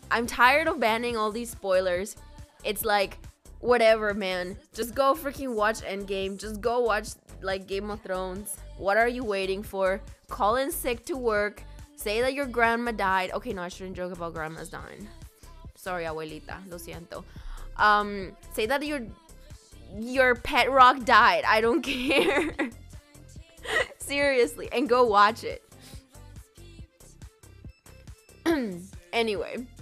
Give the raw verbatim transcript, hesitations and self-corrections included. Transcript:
I'm tired of banning all these spoilers. It's like, whatever, man. Just go freaking watch Endgame. Just go watch, like, Game of Thrones. What are you waiting for? Call in sick to work. Say that your grandma died. Okay, no, I shouldn't joke about grandmas dying. Sorry, abuelita. Lo siento. Um, say that your your pet rock died. I don't care. Seriously. And go watch it. Anyway.